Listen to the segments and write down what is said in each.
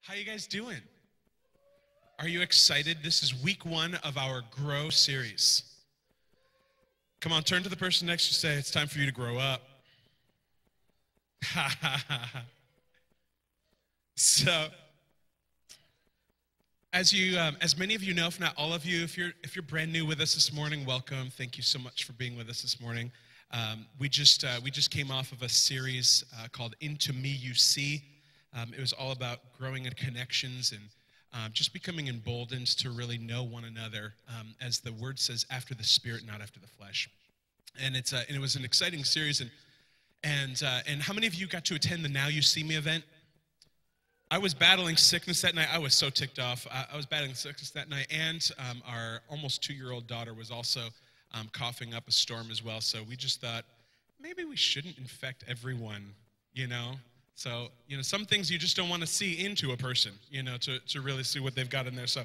How you guys doing? Are you excited? This is week 1 of our Grow series. Come on, turn to the person next to you, say, it's time for you to grow up. So, as many of you know, if not all of you, if you're brand new with us this morning, welcome. Thank you so much for being with us this morning. We just came off of a series called Into Me You See. It was all about growing in connections and just becoming emboldened to really know one another, as the word says, after the spirit, not after the flesh. And it was an exciting series. And how many of you got to attend the Now You See Me event? I was battling sickness that night. I was so ticked off. I was battling sickness that night, and our almost 2-year-old daughter was also coughing up a storm as well. So we just thought, maybe we shouldn't infect everyone, you know? So, some things you just don't want to see into a person, to really see what they've got in there. So,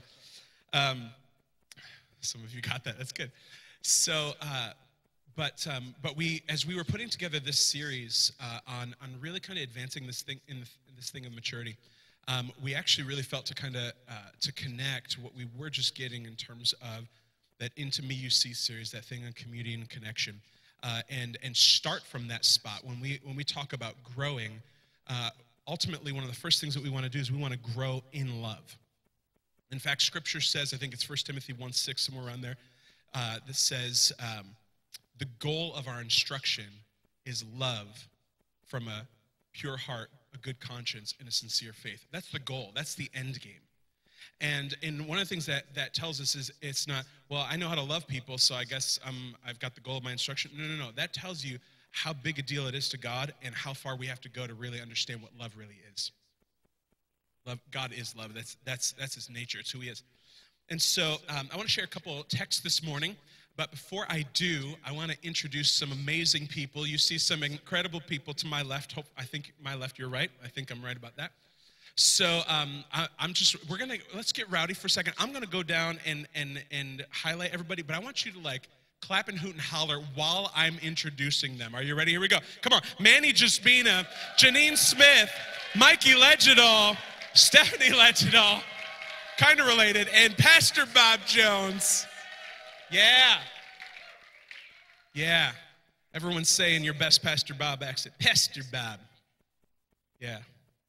some of you got that. That's good. So, but we, as we were putting together this series on really kind of advancing this thing in this thing of maturity, we actually really felt to kind of to connect what we were just getting in terms of that Into Me You See series, that thing on community and connection, and start from that spot when we talk about growing. Ultimately, one of the first things that we want to do is we want to grow in love. In fact, Scripture says, I think it's 1 Timothy 1:6, somewhere around there, that says the goal of our instruction is love from a pure heart, a good conscience, and a sincere faith. That's the goal. That's the end game. And one of the things that tells us is it's not, well, I know how to love people, so I guess I've got the goal of my instruction. No. That tells you how big a deal it is to God and how far we have to go to really understand what love really is. Love, God is love. That's his nature. It's who he is. And so I want to share a couple texts this morning. But before I do, I want to introduce some amazing people. You see some incredible people to my left. I think my left, you're right. I think I'm right about that. So let's get rowdy for a second. I'm going to go down and highlight everybody, but I want you to clap and hoot and holler while I'm introducing them. Are you ready? Here we go. Come on. Manny Jaspina, Janine Smith, Mikey Legidol, Stephanie Legidol, kind of related, and Pastor Bob Jones. Yeah. Everyone's saying your best Pastor Bob accent. Pastor Bob. Yeah.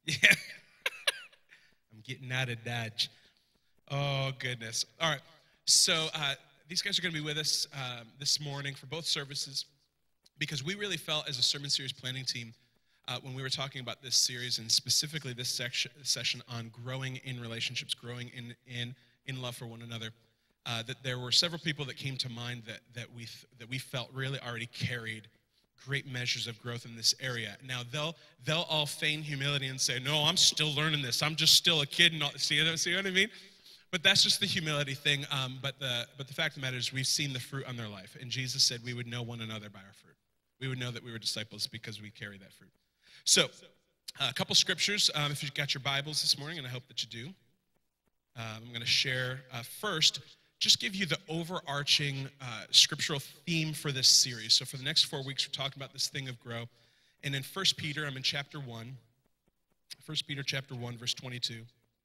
I'm getting out of Dodge. Oh, goodness. All right. So these guys are going to be with us this morning for both services because we really felt as a sermon series planning team when we were talking about this series and specifically this session on growing in relationships, growing in love for one another, that there were several people that came to mind that we felt really already carried great measures of growth in this area. Now they'll all feign humility and say, "No, I'm still learning this. I'm just still a kid." And all, see what I mean? But that's just the humility thing. But the fact of the matter is, we've seen the fruit on their life, and Jesus said we would know one another by our fruit. We would know that we were disciples because we carry that fruit. So, a couple scriptures. If you've got your Bibles this morning, and I hope that you do, I'm going to share first. Just give you the overarching scriptural theme for this series. So for the next 4 weeks, we're talking about this thing of grow. And in 1 Peter, I'm in chapter 1. 1 Peter chapter 1, verse 22.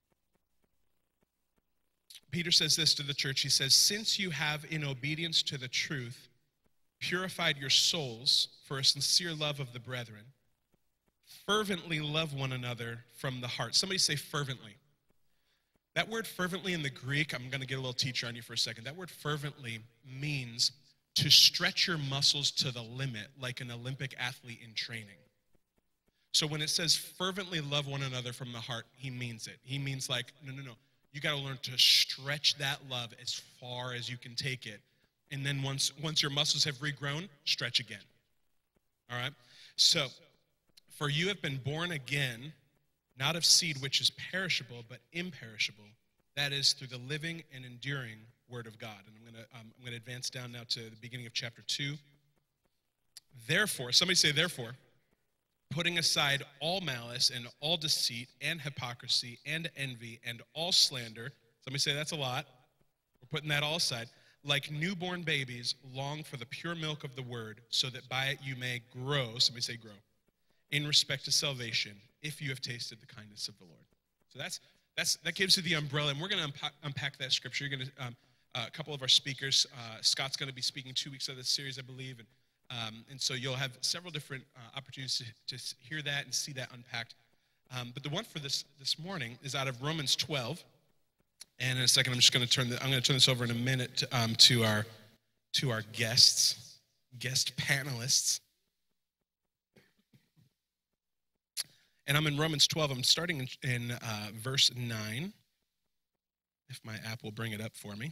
Peter says this to the church. He says, "Since you have, in obedience to the truth, purified your souls for a sincere love of the brethren, fervently love one another from the heart." Somebody say fervently. That word fervently in the Greek, I'm going to get a little teacher on you for a second. That word fervently means to stretch your muscles to the limit, like an Olympic athlete in training. So when it says fervently love one another from the heart, he means it. He means no. You got to learn to stretch that love as far as you can take it. And then once your muscles have regrown, stretch again. All right? So, for you have been born again, not of seed which is perishable, but imperishable. That is through the living and enduring word of God. And I'm going to advance down now to the beginning of chapter 2. Therefore, somebody say therefore, putting aside all malice and all deceit and hypocrisy and envy and all slander. Somebody say that's a lot. We're putting that all aside. Like newborn babies, long for the pure milk of the word, so that by it you may grow. Somebody say grow. In respect to salvation, if you have tasted the kindness of the Lord. So that gives you the umbrella, and we're going to unpack that scripture. You're going to a couple of our speakers. Scott's going to be speaking 2 weeks of this series, I believe, and so you'll have several different opportunities to hear that and see that unpacked. But the one for this morning is out of Romans 12, and in a second I'm going to turn this over in a minute to our guest panelists. And I'm in Romans 12. I'm starting in verse 9, if my app will bring it up for me.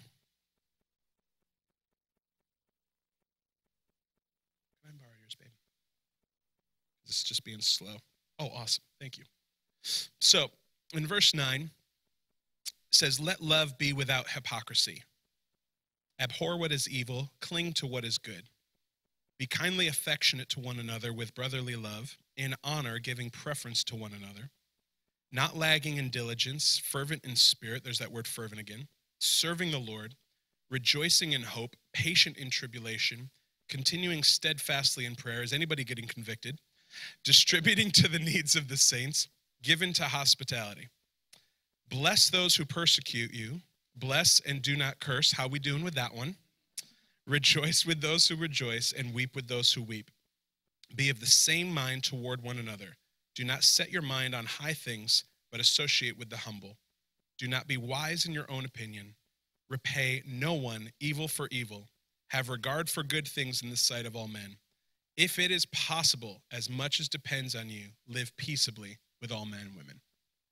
Can I borrow yours, babe? This is just being slow. Oh, awesome. Thank you. So, in verse 9, it says, "Let love be without hypocrisy. Abhor what is evil, cling to what is good. Be kindly affectionate to one another with brotherly love, in honor, giving preference to one another, not lagging in diligence, fervent in spirit," there's that word fervent again, "serving the Lord, rejoicing in hope, patient in tribulation, continuing steadfastly in prayer." Is anybody getting convicted? "Distributing to the needs of the saints, given to hospitality. Bless those who persecute you. Bless and do not curse." How we doing with that one? "Rejoice with those who rejoice and weep with those who weep. Be of the same mind toward one another. Do not set your mind on high things, but associate with the humble. Do not be wise in your own opinion. Repay no one evil for evil. Have regard for good things in the sight of all men. If it is possible, as much as depends on you, live peaceably with all men and women."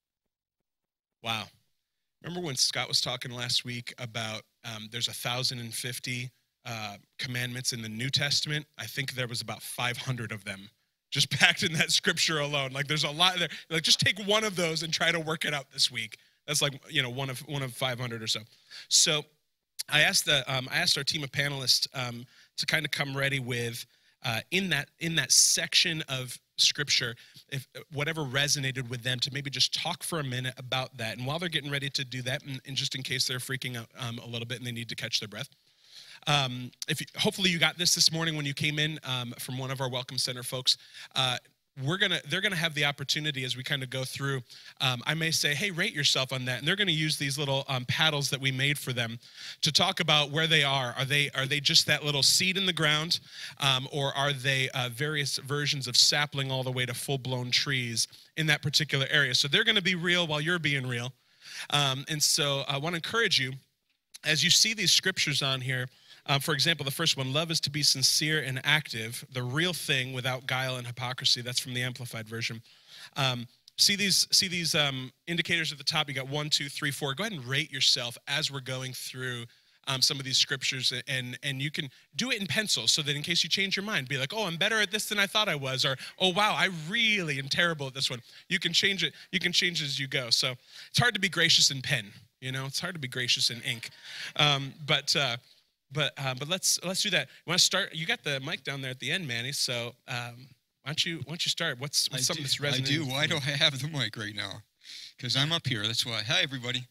Wow. Remember when Scott was talking last week about there's 1,050 commandments in the New Testament? I think there was about 500 of them just packed in that scripture alone. Like, there's a lot there. Like, just take one of those and try to work it out this week. That's like, one of 500 or so. So I asked our team of panelists to kind of come ready with in that section of scripture, if whatever resonated with them, to maybe just talk for a minute about that. And while they're getting ready to do that, and just in case they're freaking out a little bit and they need to catch their breath, hopefully you got this morning when you came in from one of our Welcome Center folks. They're gonna have the opportunity as we kind of go through. I may say, "Hey, rate yourself on that," and they're gonna use these little paddles that we made for them to talk about where they are. Are they just that little seed in the ground, or are they various versions of sapling all the way to full-blown trees in that particular area? So they're gonna be real while you're being real, and so I want to encourage you as you see these scriptures on here. For example, the first one, "Love is to be sincere and active, the real thing without guile and hypocrisy." That's from the Amplified Version. See these indicators at the top. You got 1, 2, 3, 4. Go ahead and rate yourself as we're going through some of these scriptures, and you can do it in pencil so that in case you change your mind, be like, "Oh, I'm better at this than I thought I was," or, "Oh, wow, I really am terrible at this one." You can change it. You can change as you go. So it's hard to be gracious in pen. It's hard to be gracious in ink. But let's do that. You want to start? You got the mic down there at the end, Manny. So why don't you start? What's something that's resonating? I do. Why do I have the mic right now? Because I'm up here. That's why. Hi, everybody.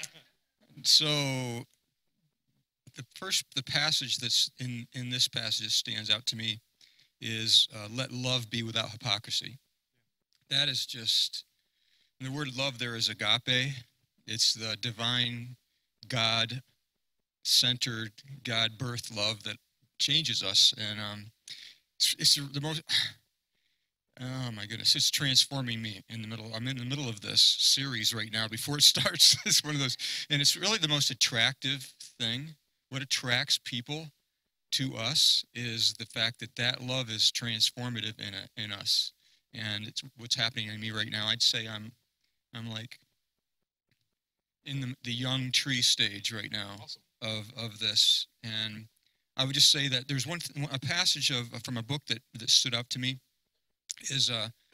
So the passage that's in this passage that stands out to me is "Let love be without hypocrisy." That is just, and the word love there is agape. It's the divine God-centered, God-birthed love that changes us, and it's the most. Oh my goodness, it's transforming me in the middle. I'm in the middle of this series right now before it starts. It's one of those, and it's really the most attractive thing. What attracts people to us is the fact that love is transformative in us, and it's what's happening in me right now. I'd say I'm like in the young tree stage right now. Awesome. of this, and I would just say that there's a passage from a book that stood up to me is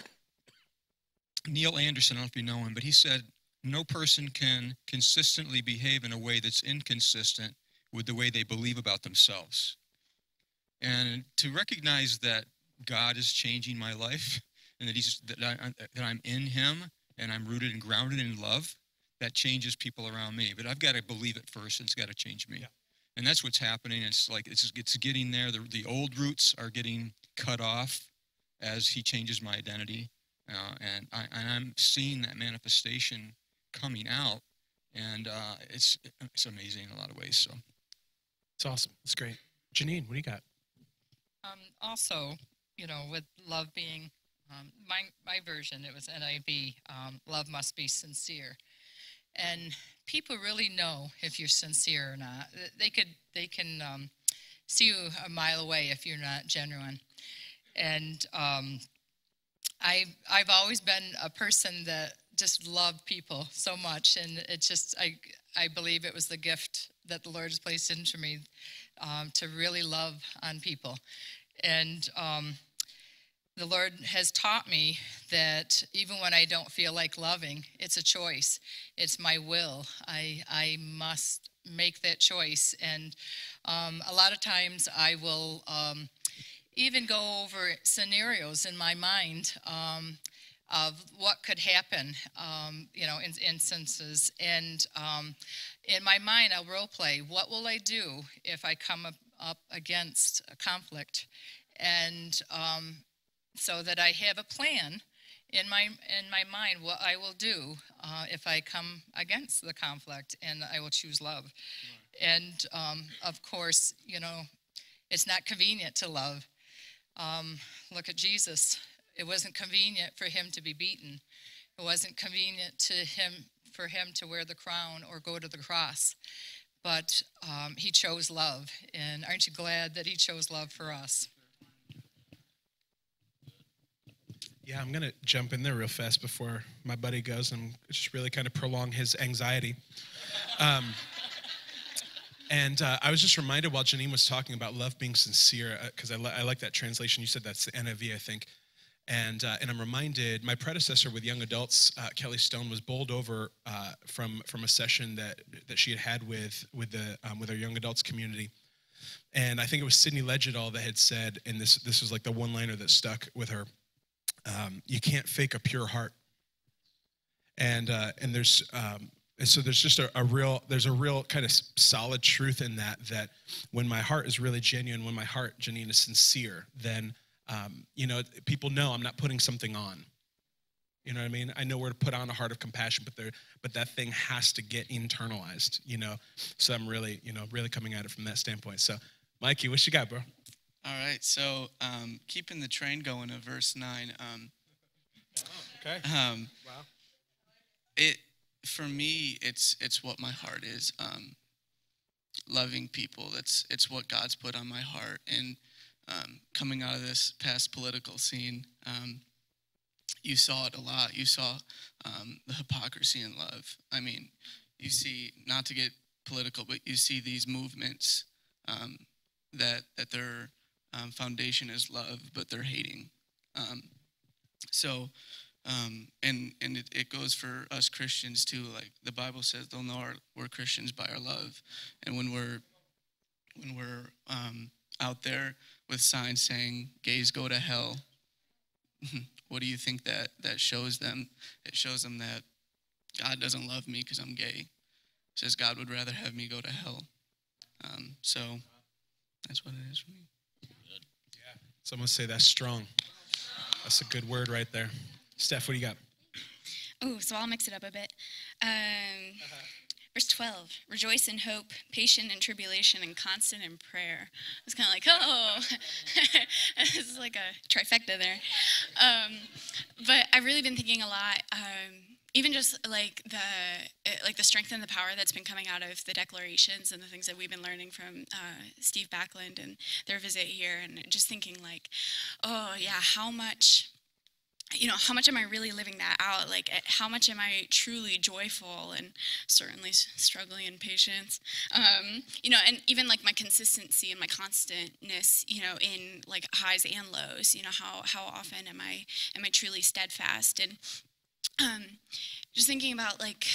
Neil Anderson. I don't know if you know him, but he said, "No person can consistently behave in a way that's inconsistent with the way they believe about themselves." And to recognize that God is changing my life, and that I'm in Him, and I'm rooted and grounded in love, that changes people around me. But I've got to believe it first, and it's got to change me. Yeah. And that's what's happening. It's like it's getting there. The old roots are getting cut off as He changes my identity, and I'm seeing that manifestation coming out, and it's amazing in a lot of ways. So It's awesome. It's great. Janine, what do you got? Also, with love being my version, it was NIV. Love must be sincere, and people really know if you're sincere or not. They can see you a mile away if you're not genuine. And I've always been a person that just loved people so much, and it's just I believe it was the gift that the Lord has placed into me to really love on people. And the Lord has taught me that even when I don't feel like loving, it's a choice. It's my will. I must make that choice. And a lot of times I will even go over scenarios in my mind of what could happen, in instances. And in my mind, I'll role play. What will I do if I come up against a conflict? And so that I have a plan in my mind what I will do if I come against the conflict, and I will choose love. Right. And of course, it's not convenient to love. Look at Jesus. It wasn't convenient for him to be beaten. It wasn't convenient for him to wear the crown or go to the cross. But he chose love. And aren't you glad that he chose love for us? Yeah, I'm going to jump in there real fast before my buddy goes and just really kind of prolong his anxiety. And I was just reminded while Janine was talking about love being sincere, because I like that translation. You said that's the NIV, I think. And I'm reminded, my predecessor with young adults, Kelly Stone, was bowled over from a session that she had with our young adults community. And I think it was Sidney Legedall that had said, and this was like the one-liner that stuck with her, you can't fake a pure heart. And there's so there's just a real kind of solid truth in that when my heart is really genuine, when my heart, Janine, is sincere, then people know I'm not putting something on. You know what I mean? I know where to put on a heart of compassion, but that thing has to get internalized. So I'm really coming at it from that standpoint. So, Mikey, what you got, bro? All right, so keeping the train going of verse 9. Okay. Wow. For me, it's what my heart is. Loving people. It's what God's put on my heart. And coming out of this past political scene, you saw it a lot. You saw the hypocrisy in love. I mean, you see, not to get political, but you see these movements that their foundation is love, but they're hating. And it goes for us Christians too. Like the Bible says, they'll know we're Christians by our love. And when we're out there with signs saying gays go to hell, what do you think that shows them? It shows them that God doesn't love me because I'm gay. It says God would rather have me go to hell. So that's what it is for me. Yeah. Someone say that's strong. That's a good word right there. Steph, what do you got? Oh, so I'll mix it up a bit. Verse 12, rejoice in hope, patient in tribulation, and constant in prayer. It's kind of like, oh, this is like a trifecta there. But I've really been thinking a lot, even just like the strength and the power that's been coming out of the declarations and the things that we've been learning from Steve Backlund and their visit here, and just thinking like, oh yeah, how much am I really living that out? Like, how much am I truly joyful and certainly struggling in patience? And even like my consistency and my constantness, in like highs and lows, how often am I truly steadfast? And just thinking about like,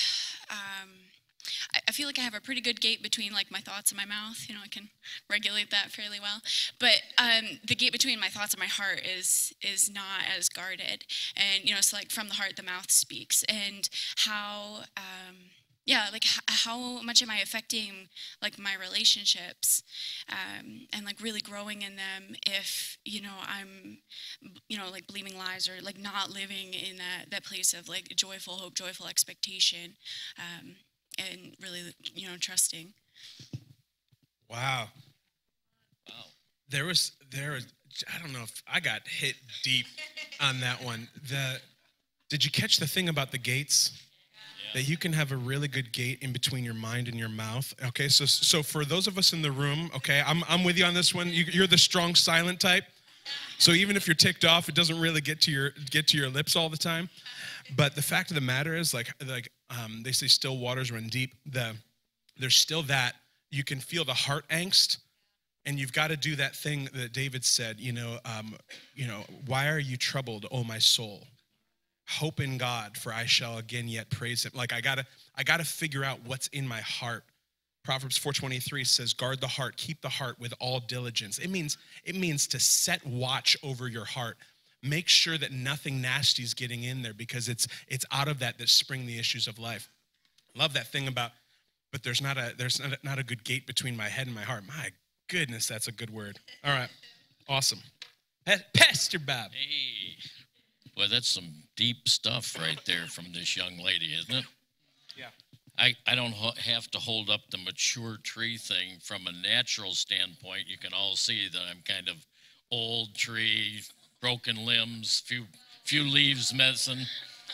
I feel like I have a pretty good gate between like my thoughts and my mouth. I can regulate that fairly well. But the gate between my thoughts and my heart is not as guarded. And so like from the heart the mouth speaks. And how yeah, like how much am I affecting like my relationships, and like really growing in them if, I'm, like believing lies or like not living in that place of like joyful hope, joyful expectation, and really, trusting. Wow. There was, I don't know if I got hit deep on that one. Did you catch the thing about the gates? That you can have a really good gate in between your mind and your mouth. Okay, so for those of us in the room, okay, I'm with you on this one. You're the strong silent type. So even if you're ticked off, it doesn't really get to your lips all the time. But the fact of the matter is, like they say, still waters run deep. There's still that you can feel the heart angst, and you've got to do that thing that David said. Why are you troubled, O my soul? Hope in God, for I shall again yet praise him. Like I gotta figure out what's in my heart. Proverbs 4:23 says, guard the heart, keep the heart with all diligence. It means to set watch over your heart. Make sure that nothing nasty is getting in there, because it's out of that spring the issues of life. Love that thing about, but there's not a good gate between my head and my heart. My goodness, that's a good word. All right, awesome. Pastor Bob. Hey. Well, that's some deep stuff right there from this young lady, isn't it? Yeah. I don't have to hold up the mature tree thing from a natural standpoint. You can all see that I'm kind of old tree, broken limbs, few leaves missing.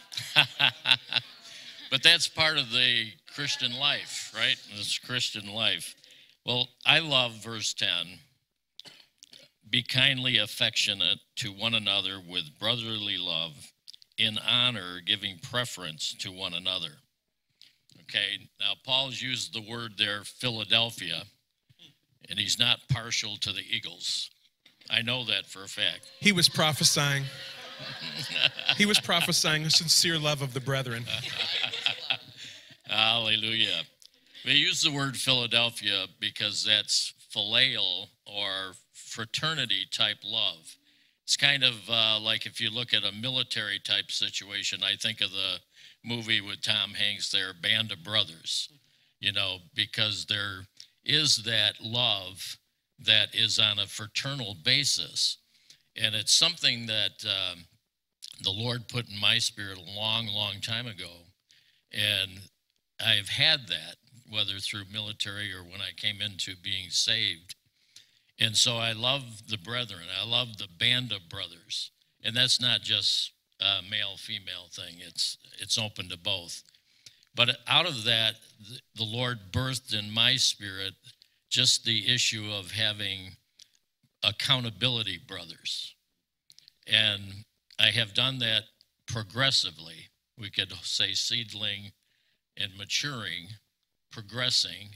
But that's part of the Christian life, right? This Christian life. Well, I love verse 10. Be kindly affectionate to one another with brotherly love, in honor, giving preference to one another. Okay, now Paul's used the word there, Philadelphia, and he's not partial to the Eagles. I know that for a fact. He was prophesying. He was prophesying a sincere love of the brethren. Hallelujah. They use the word Philadelphia because that's phileo, or fraternity type love. It's kind of like if you look at a military type situation, I think of the movie with Tom Hanks there, Band of Brothers, because there is that love that is on a fraternal basis. And it's something that the Lord put in my spirit a long, long time ago. And I've had that, whether through military or when I came into being saved. And so I love the brethren. I love the band of brothers. And that's not just a male-female thing. It's open to both. But out of that, the Lord birthed in my spirit just the issue of having accountability brothers. And I have done that progressively. We could say seedling and maturing, progressing.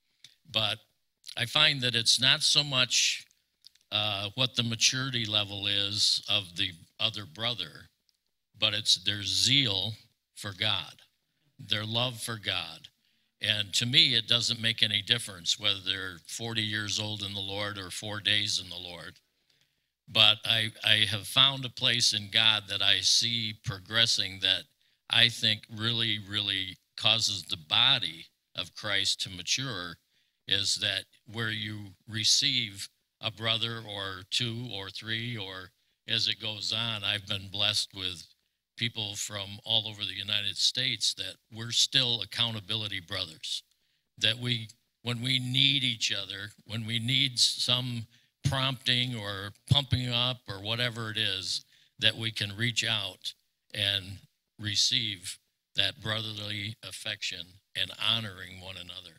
But I find that it's not so much what the maturity level is of the other brother, but it's their zeal for God, their love for God. And to me, it doesn't make any difference whether they're 40 years old in the Lord or 4 days in the Lord. But I have found a place in God that I see progressing that I think really, really causes the body of Christ to mature, is that where you receive a brother or two or three, or as it goes on, I've been blessed with people from all over the United States that we're still accountability brothers, that when we need each other, when we need some prompting or pumping up or whatever it is, that we can reach out and receive that brotherly affection and honoring one another.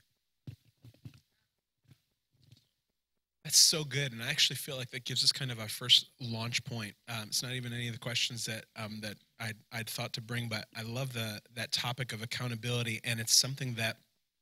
That's so good, and I actually feel like that gives us kind of our first launch point. It's not even any of the questions that I'd thought to bring, but I love that topic of accountability, and it's something that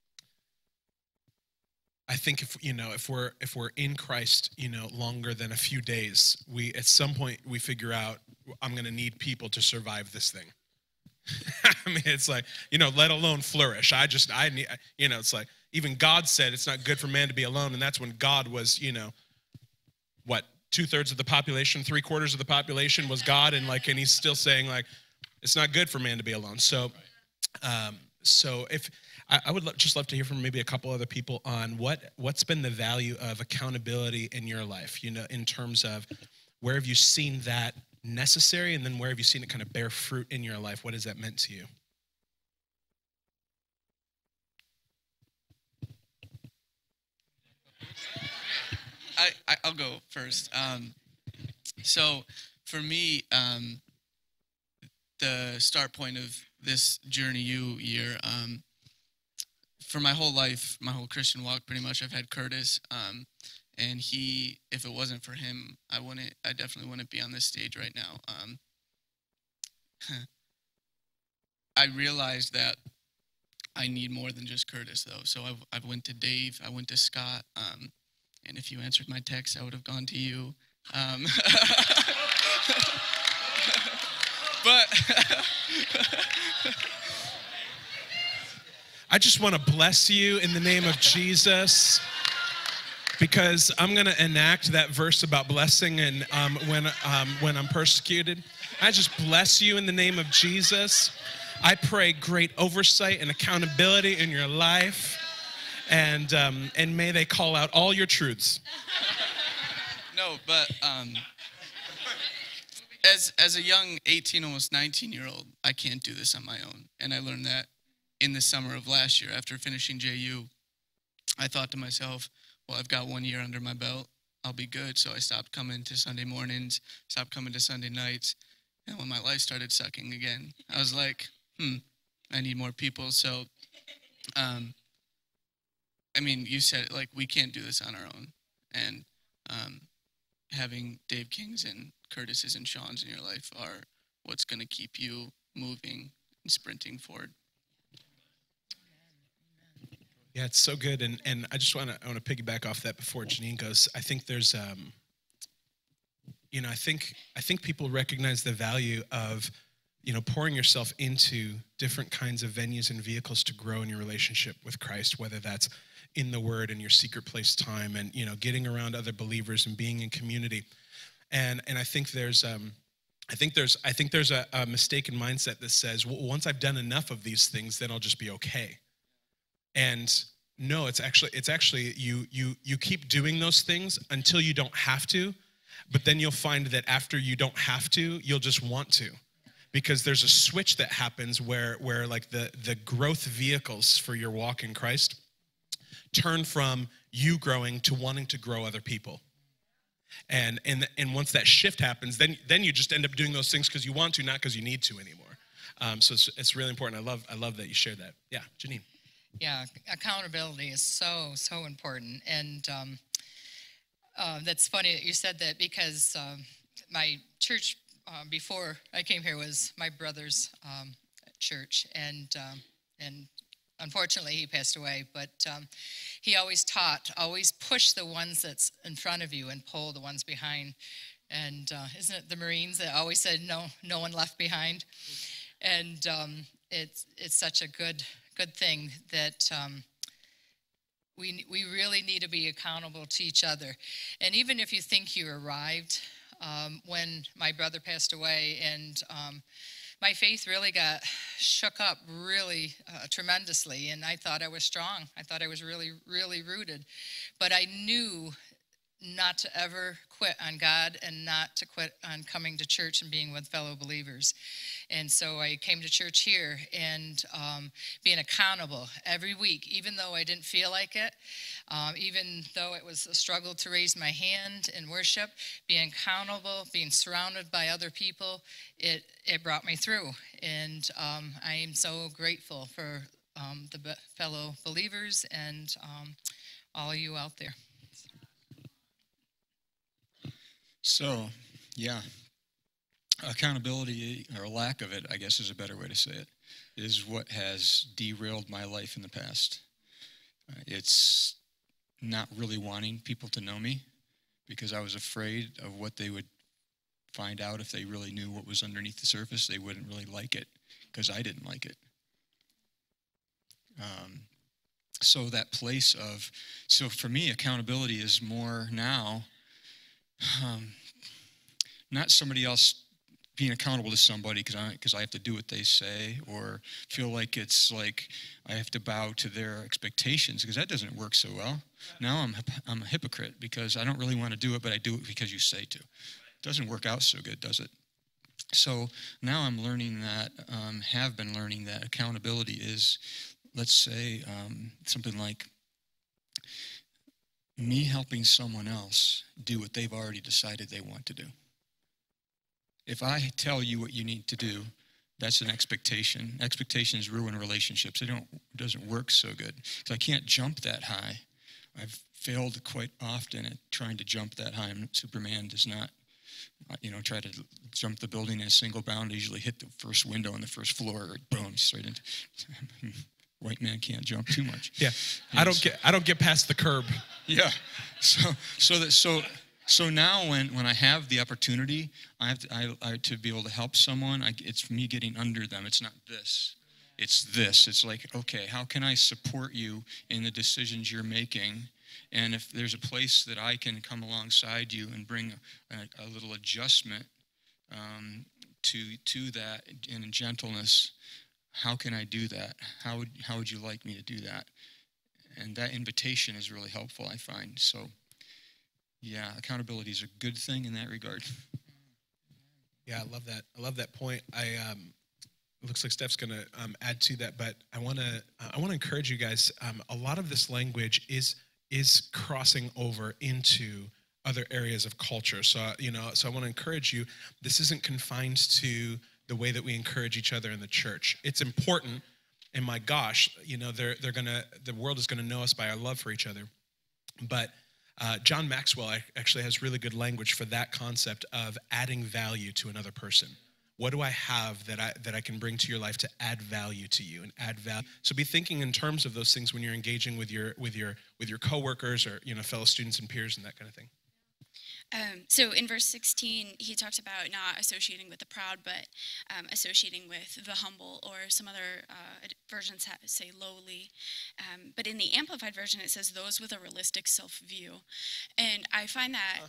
I think if we're in Christ, longer than a few days, we at some point we figure out I'm going to need people to survive this thing. I mean, it's like, let alone flourish. I need, it's like, even God said it's not good for man to be alone, and that's when God was, 2/3 of the population, 3/4 of the population was God, and he's still saying it's not good for man to be alone. So, So if I would just love to hear from maybe a couple other people on what's been the value of accountability in your life, in terms of where have you seen that necessary, and then where have you seen it kind of bear fruit in your life? What has that meant to you? I'll go first. So for me, the start point of this Journey U year, for my whole life, my whole Christian walk, pretty much, I've had Curtis, and he, if it wasn't for him, I definitely wouldn't be on this stage right now. I realized that I need more than just Curtis, though. So I've went to Dave, I went to Scott, and if you answered my text, I would have gone to you. But I just want to bless you in the name of Jesus, because I'm going to enact that verse about blessing, and when I'm persecuted, I just bless you in the name of Jesus. I pray great oversight and accountability in your life, and may they call out all your truths. No, but as a young 18, almost 19-year-old, I can't do this on my own. And I learned that in the summer of last year after finishing JU. I thought to myself, well, I've got 1 year under my belt. I'll be good. So I stopped coming to Sunday mornings, stopped coming to Sunday nights. And when my life started sucking again, I was like, I need more people. So, I mean, you said it, like, we can't do this on our own. And having Dave Kings and Curtis's and Sean's in your life are what's going to keep you moving and sprinting forward. Yeah, it's so good, and I just want to piggyback off that before Janine goes. I think there's, I think people recognize the value of, pouring yourself into different kinds of venues and vehicles to grow in your relationship with Christ, whether that's in the Word and your secret place time, and getting around other believers and being in community, and I think there's a mistaken mindset that says, well, once I've done enough of these things, then I'll just be okay. And no, it's actually you keep doing those things until you don't have to, but then you'll find that after you don't have to, you'll just want to. Because there's a switch that happens where like the growth vehicles for your walk in Christ turn from you growing to wanting to grow other people. And once that shift happens, then you just end up doing those things because you want to, not because you need to anymore. So it's really important. I love that you shared that. Yeah, Janine. Yeah, accountability is so important, and that's funny that you said that, because my church before I came here was my brother's church, and unfortunately he passed away, but he always taught, always push the ones that's in front of you and pull the ones behind. And isn't it the Marines that always said no one left behind? And it's such a good thing that we really need to be accountable to each other. And even if you think you arrived, when my brother passed away, and my faith really got shook up really tremendously, and I thought I was strong. I thought I was really, really rooted. But I knew not to ever quit on God and not to quit on coming to church and being with fellow believers. And so I came to church here, and being accountable every week, even though I didn't feel like it, even though it was a struggle to raise my hand in worship, being accountable, being surrounded by other people, it brought me through. And I am so grateful for the fellow believers and all of you out there. So, yeah, accountability, or lack of it, I guess is a better way to say it, is what has derailed my life in the past. It's not really wanting people to know me, because I was afraid of what they would find out if they really knew what was underneath the surface. They wouldn't really like it, because I didn't like it. So that place of, so for me, accountability is more now, not somebody else being accountable to somebody because I have to do what they say, or feel like it's like I have to bow to their expectations, because that doesn't work so well. Now I'm a hypocrite because I don't really want to do it, but I do it because you say to. It doesn't work out so good, does it? So now I'm learning that, have been learning that accountability is, let's say, something like me helping someone else do what they've already decided they want to do. If I tell you what you need to do, that's an expectation. Expectations ruin relationships. It doesn't work so good. So I can't jump that high. I've failed quite often at trying to jump that high. Superman does not, try to jump the building in a single bound. I usually hit the first window on the first floor, or boom, straight into. White man can't jump too much. Yeah, yes. I don't get past the curb. Yeah, so now when I have the opportunity, I to be able to help someone. It's me getting under them. It's not this. It's this. It's like, okay, how can I support you in the decisions you're making? And if there's a place that I can come alongside you and bring a little adjustment to that in gentleness, how can I do that? How would you like me to do that? And that invitation is really helpful, I find. So, yeah, accountability is a good thing in that regard. Yeah, I love that. I love that point. It looks like Steph's going to add to that, but I want to encourage you guys. A lot of this language is crossing over into other areas of culture. So so I want to encourage you. This isn't confined to the way that we encourage each other in the church. It's important, and my gosh, the world is gonna know us by our love for each other. But John Maxwell actually has really good language for that concept of adding value to another person. What do I have that I can bring to your life to add value to you and add value? So be thinking in terms of those things when you're engaging with your coworkers or fellow students and peers and that kind of thing. So in verse 16, he talks about not associating with the proud, but associating with the humble, or some other versions say lowly. But in the Amplified Version, it says those with a realistic self-view. And I find that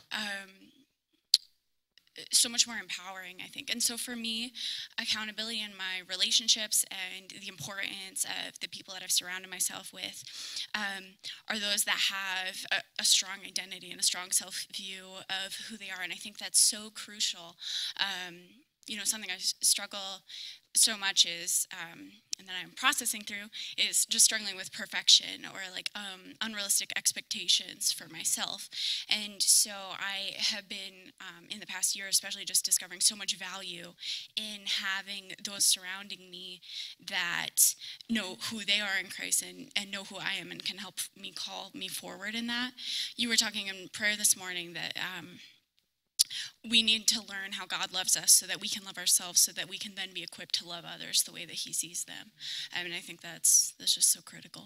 so much more empowering, I think. And so for me, accountability in my relationships and the importance of the people that I've surrounded myself with are those that have a strong identity and a strong self-view of who they are. And I think that's so crucial. Something I struggle so much is, and that I'm processing through, is just struggling with perfection or like unrealistic expectations for myself. And so I have been, in the past year especially, just discovering so much value in having those surrounding me that know who they are in Christ and know who I am and can help me call me forward in that. You were talking in prayer this morning that we need to learn how God loves us so that we can love ourselves, so that we can then be equipped to love others the way that he sees them. I mean, I think that's just so critical.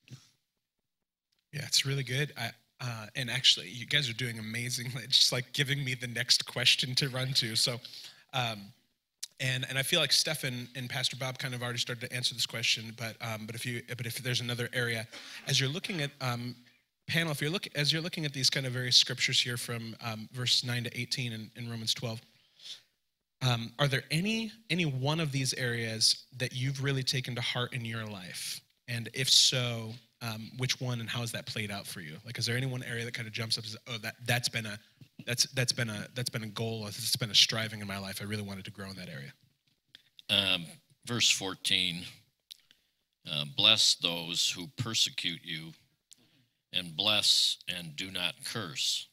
Yeah, it's really good. And actually, you guys are doing amazing. Just like giving me the next question to run to. So, and I feel like Steph and Pastor Bob kind of already started to answer this question. But if there's another area, as you're looking at panel, as you're looking at these kind of various scriptures here from verse 9 to 18 in Romans 12, are there any one of these areas that you've really taken to heart in your life? And if so, which one, and how has that played out for you? Like, is there any one area that kind of jumps up as, that's been a goal, that's been a striving in my life. I really wanted to grow in that area. Verse 14, bless those who persecute you, and bless and do not curse.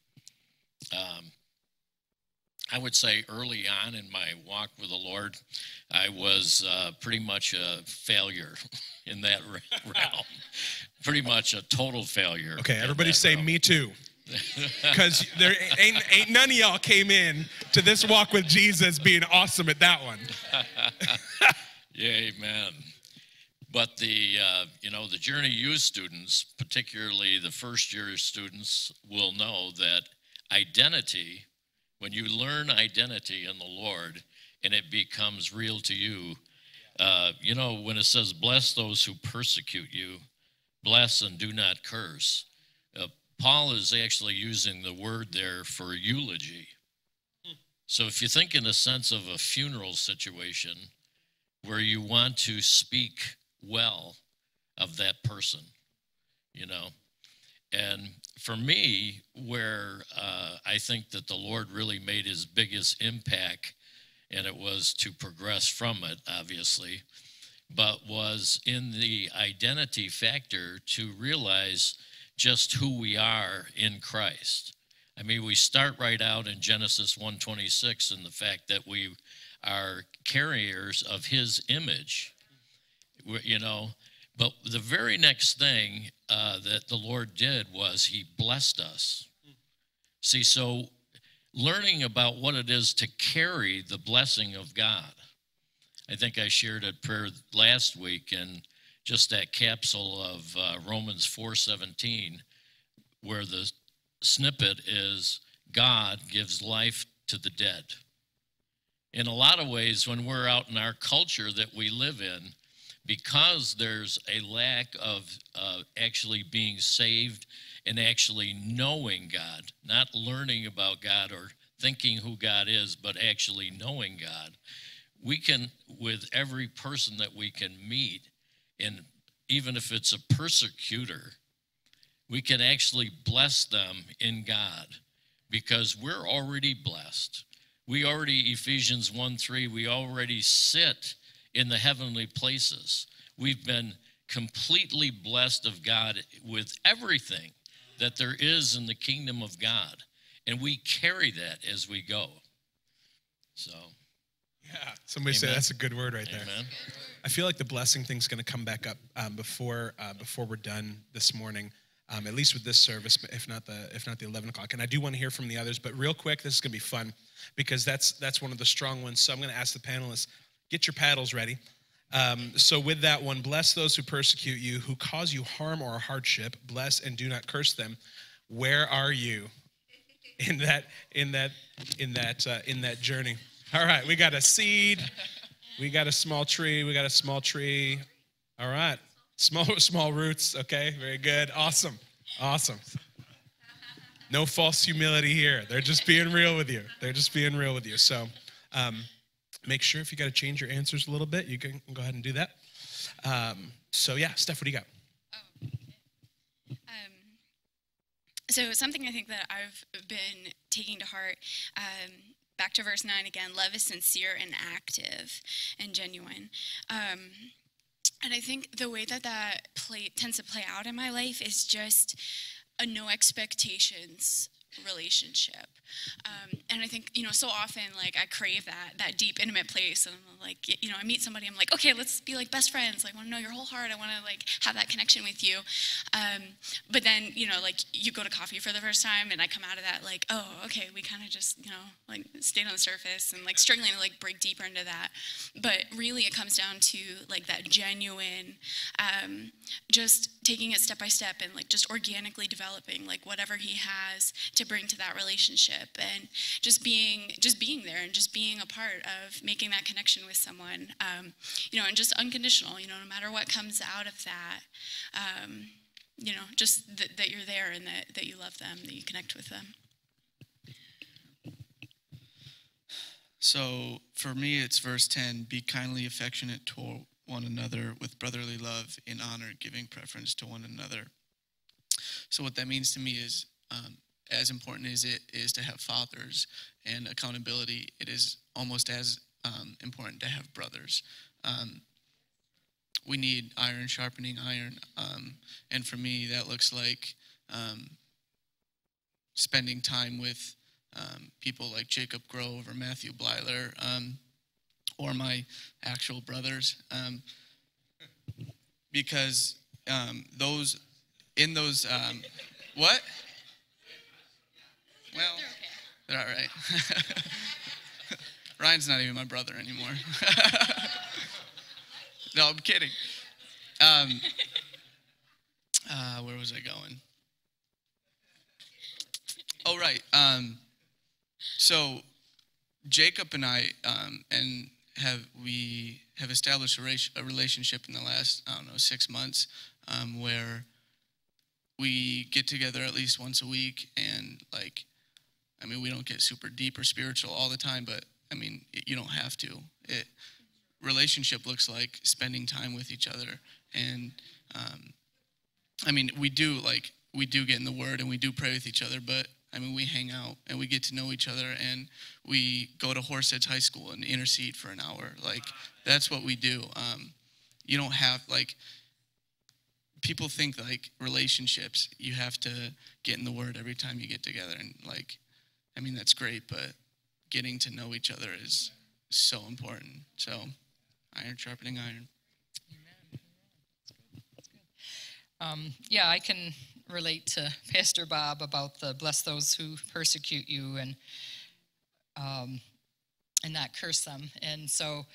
I would say early on in my walk with the Lord, I was pretty much a failure in that realm. Pretty much a total failure. Okay, everybody say realm. Me too. Because there ain't none of y'all came in to this walk with Jesus being awesome at that one. Yeah, amen. But the Journey U students, particularly the first year students, will know that identity, when you learn identity in the Lord and it becomes real to you, when it says, bless those who persecute you, bless and do not curse. Paul is actually using the word there for eulogy. So if you think in the sense of a funeral situation where you want to speak well of that person, you know, and for me, where I think that the Lord really made his biggest impact, and it was to progress from it, obviously, but was in the identity factor to realize just who we are in Christ. I mean, we start right out in Genesis 1:26 in the fact that we are carriers of his image, you know. But the very next thing that the Lord did was he blessed us. See, so learning about what it is to carry the blessing of God. I think I shared at prayer last week in just that capsule of Romans 4:17, where the snippet is God gives life to the dead. In a lot of ways, when we're out in our culture that we live in, because there's a lack of actually being saved and actually knowing God, not learning about God or thinking who God is, but actually knowing God, we can, with every person that we can meet, and even if it's a persecutor, we can actually bless them in God because we're already blessed. We already, Ephesians 1:3, we already sit in the heavenly places. We've been completely blessed of God with everything that there is in the kingdom of God. And we carry that as we go. So. Yeah, somebody say that's a good word right there. Amen. I feel like the blessing thing's going to come back up before we're done this morning, at least with this service, if not the 11 o'clock. And I do want to hear from the others, but real quick, this is going to be fun because that's one of the strong ones. So I'm going to ask the panelists, get your paddles ready. So with that one, bless those who persecute you, who cause you harm or hardship. Bless and do not curse them. Where are you in that journey? All right, we got a seed. We got a small tree. All right, small roots. Okay, very good. Awesome. No false humility here. They're just being real with you. So make sure if you got to change your answers a little bit, you can go ahead and do that. So yeah, Steph, what do you got? So something I think that I've been taking to heart, back to verse 9 again, love is sincere and active and genuine. And I think the way that tends to play out in my life is just a no expectations relationship. And I think, so often, like, I crave that deep, intimate place. And I'm like, I meet somebody, I'm like, okay, let's be like best friends. Like, I want to know your whole heart. I want to, like, have that connection with you. But then, like, you go to coffee for the first time, and I come out of that, like, oh, okay, we kind of just, like, stayed on the surface and, like, struggling to, like, break deeper into that. But really, it comes down to, like, that genuine, just taking it step by step and, like, just organically developing, like, whatever he has to bring to that relationship, and just being there and just being a part of making that connection with someone, and just unconditional, no matter what comes out of that, just that you're there and that you love them, that you connect with them. So for me, it's verse 10, be kindly affectionate toward one another with brotherly love, in honor, giving preference to one another. So what that means to me is, as important as it is to have fathers and accountability, it is almost as important to have brothers. We need iron sharpening iron. And for me, that looks like spending time with people like Jacob Grove or Matthew Blyler, or my actual brothers. Because those, what? Well, they're all right. Ryan's not even my brother anymore. No, I'm kidding. Where was I going? Oh, right. So Jacob and I have established a relationship in the last, 6 months, where we get together at least once a week, and I mean, we don't get super deep or spiritual all the time, but I mean, you don't have to. Relationship looks like spending time with each other. And I mean, we do get in the Word and we do pray with each other, but I mean, we hang out and we get to know each other, and we go to Horseheads High School and intercede for an hour. Like, that's what we do. You don't have, like, people think, like, relationships, you have to get in the Word every time you get together. And, like, I mean, that's great, but getting to know each other is so important. So, iron sharpening iron. Yeah, I can relate to Pastor Bob about the bless those who persecute you and not curse them. And so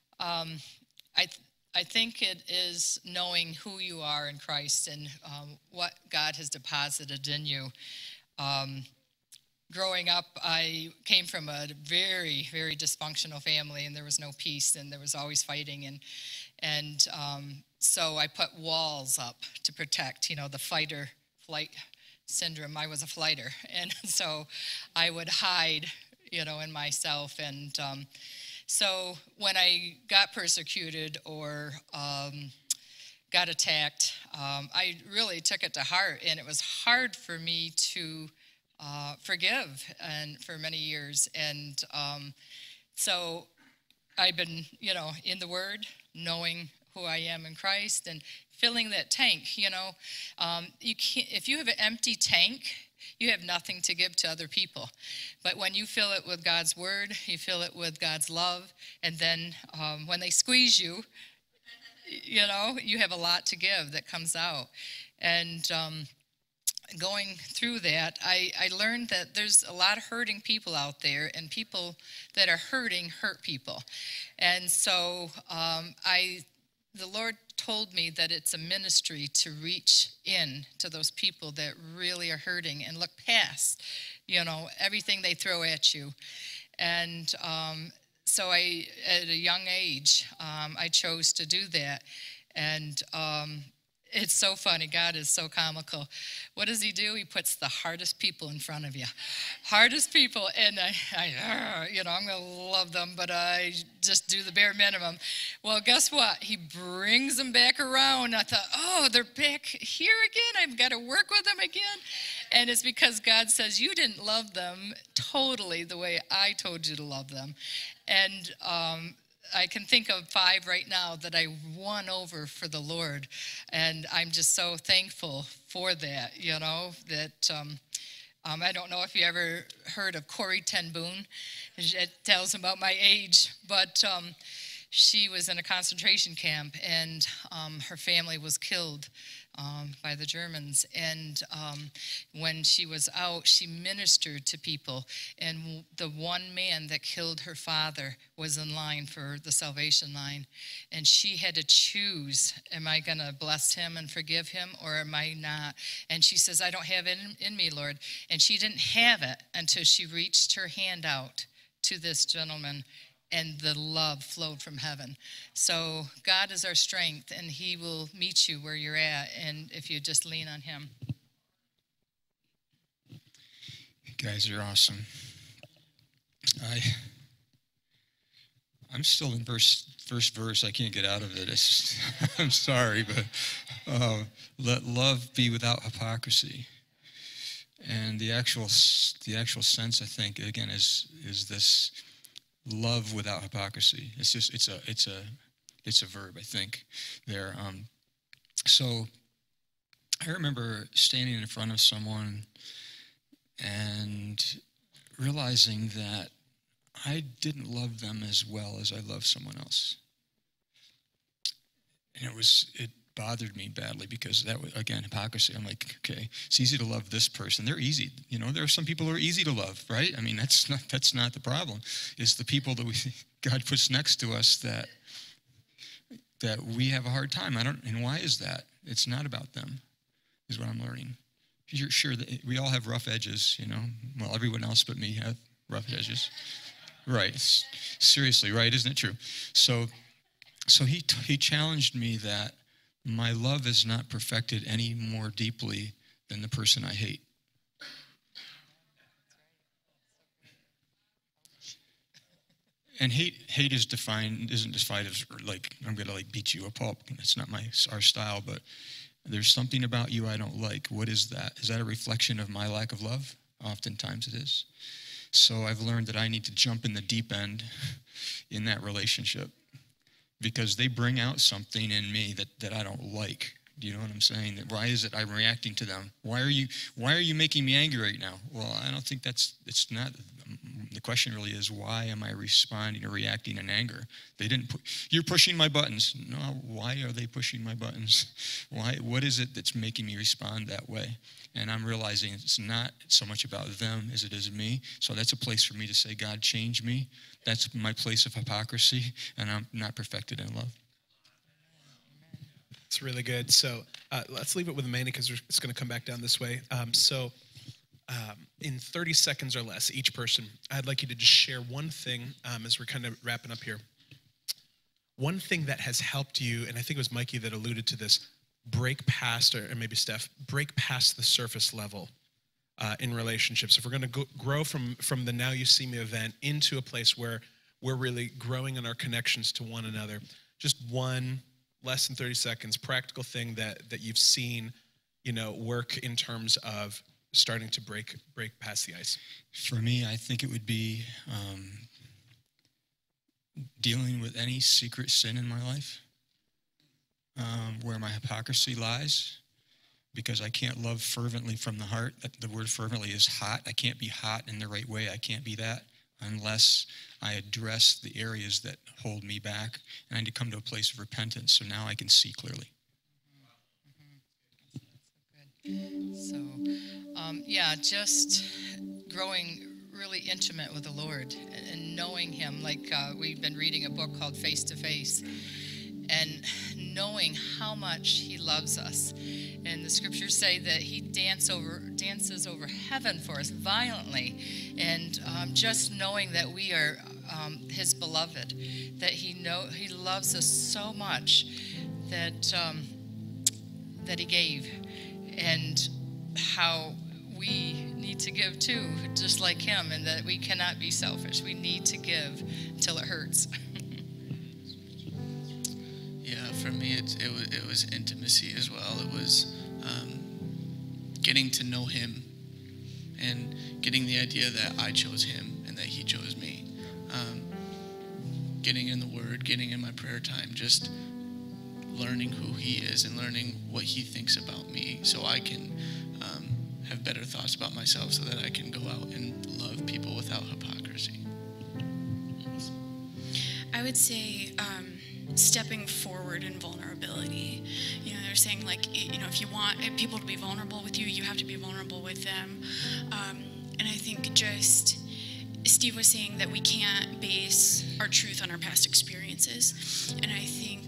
I think it is knowing who you are in Christ and what God has deposited in you. Growing up, I came from a very, very dysfunctional family, and there was no peace, and there was always fighting, and so I put walls up to protect, the fight syndrome. I was a flighter, and so I would hide, in myself, and so when I got persecuted or got attacked, I really took it to heart, and it was hard for me to forgive, and for many years, and so I've been, in the Word, knowing who I am in Christ, and filling that tank. You can't, if you have an empty tank, you have nothing to give to other people. But when you fill it with God's Word, you fill it with God's love, and then when they squeeze you, you have a lot to give that comes out. And going through that, I learned that there's a lot of hurting people out there, and people that are hurting hurt people. And so the Lord told me that it's a ministry to reach in to those people that really are hurting and look past, everything they throw at you. And so at a young age, I chose to do that. And it's so funny. God is so comical. What does he do? He puts the hardest people in front of you. Hardest people. And I'm going to love them, but I just do the bare minimum. Well, guess what? He brings them back around. I thought, they're back here again. I've got to work with them again. And it's because God says, you didn't love them totally the way I told you to love them. And I can think of 5 right now that I won over for the Lord, and I'm just so thankful for that, that I don't know if you ever heard of Corrie ten Boom. It tells about my age, but she was in a concentration camp, and her family was killed by the Germans. And when she was out, she ministered to people. And the one man that killed her father was in line for the salvation line. And she had to choose, am I going to bless him and forgive him, or am I not? And she says, I don't have it in me, Lord. And she didn't have it until she reached her hand out to this gentleman, and the love flowed from heaven. So God is our strength, and he will meet you where you're at, and if you just lean on him. You guys are awesome. I'm still in first verse. I can't get out of it. I'm sorry, but let love be without hypocrisy. And the actual sense, I think, again, is this love without hypocrisy. It's a verb, I think, there. So I remember standing in front of someone and realizing that I didn't love them as well as I loved someone else. And it bothered me badly, because that was, again, hypocrisy. I'm like, okay, it's easy to love this person. They're easy. There are some people who are easy to love, right? I mean, that's not the problem. It's the people that God puts next to us that we have a hard time. And why is that? It's not about them, is what I'm learning. You're sure that we all have rough edges, Well, everyone else but me have rough edges. Right. Seriously, right? Isn't it true? So he challenged me that my love is not perfected any more deeply than the person I hate. And hate isn't defined as like I'm gonna like beat you up. It's not our style. But there's something about you I don't like. What is that? Is that a reflection of my lack of love? Oftentimes it is. So I've learned that I need to jump in the deep end in that relationship because they bring out something in me that I don't like. Do you know what I'm saying? Why is it I'm reacting to them? Why are you making me angry right now? Well, I don't think it's not. The question really is, why am I responding or reacting in anger? You're pushing my buttons. No, why are they pushing my buttons? What is it that's making me respond that way? And I'm realizing it's not so much about them as it is me. So that's a place for me to say, God, change me. That's my place of hypocrisy, and I'm not perfected in love. It's really good. So let's leave it with Amanda because it's going to come back down this way. In 30 seconds or less, each person, I'd like you to just share one thing as we're kind of wrapping up here. One thing that has helped you, and I think it was Mikey that alluded to this, break past, or maybe Steph, break past the surface level in relationships. If we're going to grow from the Now You See Me event into a place where we're really growing in our connections to one another, just one, less than 30 seconds, practical thing that you've seen, work in terms of starting to break past the ice. For me, I think it would be dealing with any secret sin in my life, where my hypocrisy lies, because I can't love fervently from the heart. The word fervently is hot. I can't be hot in the right way. I can't be that unless I address the areas that hold me back, and I need to come to a place of repentance so now I can see clearly. So, just growing really intimate with the Lord and knowing Him. Like we've been reading a book called Face to Face, and knowing how much He loves us. And the scriptures say that He dances over heaven for us violently. And just knowing that we are His beloved, that He loves us so much that He gave, and how we need to give too, just like Him, and that we cannot be selfish. We need to give until it hurts. Yeah, for me, it was intimacy as well. It was getting to know Him and getting the idea that I chose Him and that He chose me. Getting in the Word, getting in my prayer time, just learning who He is and learning what He thinks about me, so I can have better thoughts about myself, so that I can go out and love people without hypocrisy. I would say stepping forward in vulnerability. They're saying, if you want people to be vulnerable with you, you have to be vulnerable with them. And I think just Steve was saying that we can't base our truth on our past experiences. And I think,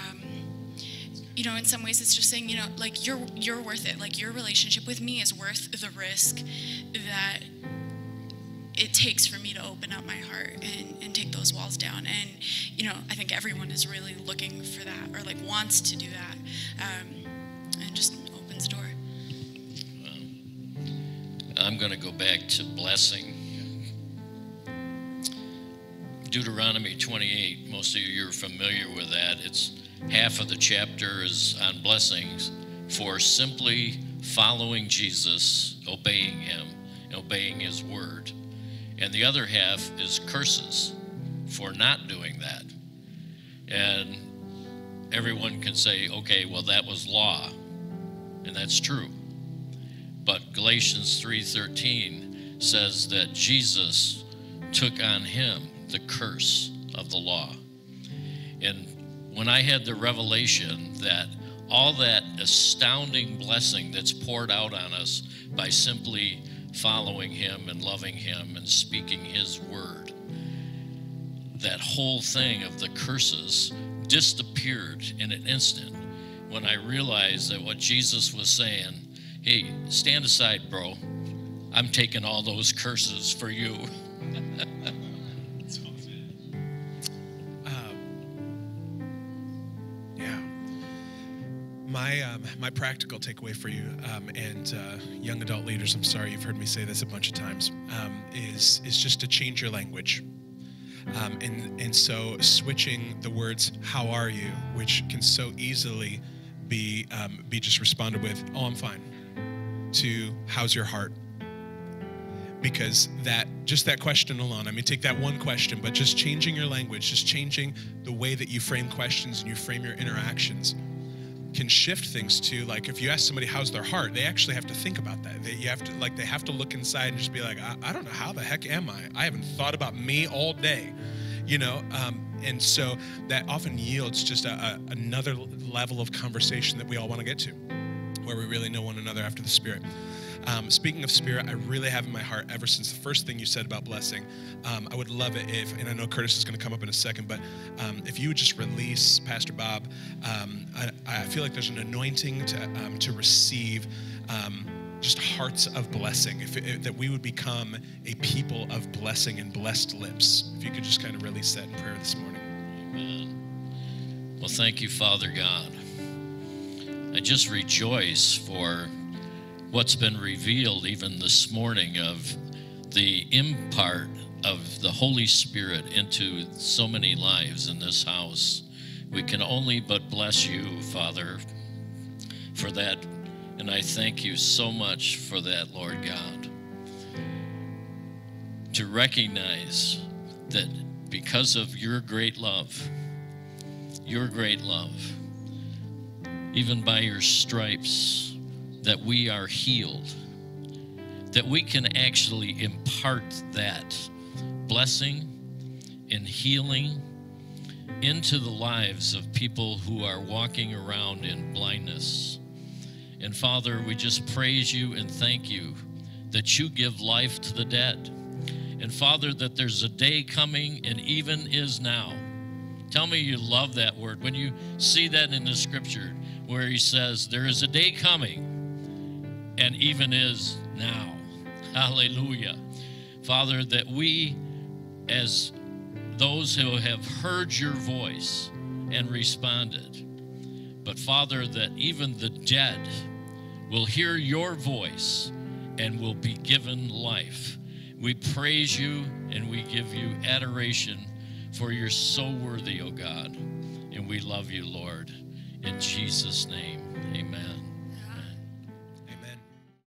in some ways it's just saying, you're worth it. Like, your relationship with me is worth the risk that it takes for me to open up my heart and take those walls down. And, I think everyone is really looking for that, or wants to do that, and just opens the door. I'm going to go back to blessing. Deuteronomy 28, most of you are familiar with that. It's half of the chapter is on blessings for simply following Jesus, obeying Him, obeying His word. And the other half is curses for not doing that. And everyone can say, okay, well, that was law, and that's true. But Galatians 3:13 says that Jesus took on Him the curse of the law. And when I had the revelation that all that astounding blessing that's poured out on us by simply following Him and loving Him and speaking His word, that whole thing of the curses disappeared in an instant when I realized that what Jesus was saying, hey, stand aside, bro. I'm taking all those curses for you. My practical takeaway for you, and young adult leaders, I'm sorry you've heard me say this a bunch of times, is just to change your language. And so switching the words, how are you, which can so easily be just responded with, oh, I'm fine, to how's your heart? Because that question alone, I mean, take that one question, but just changing your language, just changing the way that you frame questions and you frame your interactions can shift things to, like, if you ask somebody how's their heart, they actually have to think about that. They have to look inside and just be like, I don't know, how the heck am I? I haven't thought about me all day, you know? And so that often yields just another level of conversation that we all want to get to, where we really know one another after the Spirit. Speaking of Spirit, I really have in my heart, ever since the first thing you said about blessing, I would love it if, and I know Curtis is going to come up in a second, but if you would just release Pastor Bob, I feel like there's an anointing to receive just hearts of blessing, that we would become a people of blessing and blessed lips. If you could just kind of release that in prayer this morning. Amen. Well, thank you, Father God. I just rejoice for what's been revealed even this morning of the impart of the Holy Spirit into so many lives in this house. We can only but bless you, Father, for that. And I thank you so much for that, Lord God. To recognize that because of your great love, even by your stripes, that we are healed, that we can actually impart that blessing and healing into the lives of people who are walking around in blindness. And Father, we just praise you and thank you that you give life to the dead. And Father, that there's a day coming and even is now. Tell me you love that word. When you see that in the scripture where he says, there is a day coming and even is now. Hallelujah. Father, that we, as those who have heard your voice and responded, but Father, that even the dead will hear your voice and will be given life. We praise you and we give you adoration, for you're so worthy, O God, and we love you, Lord. In Jesus' name.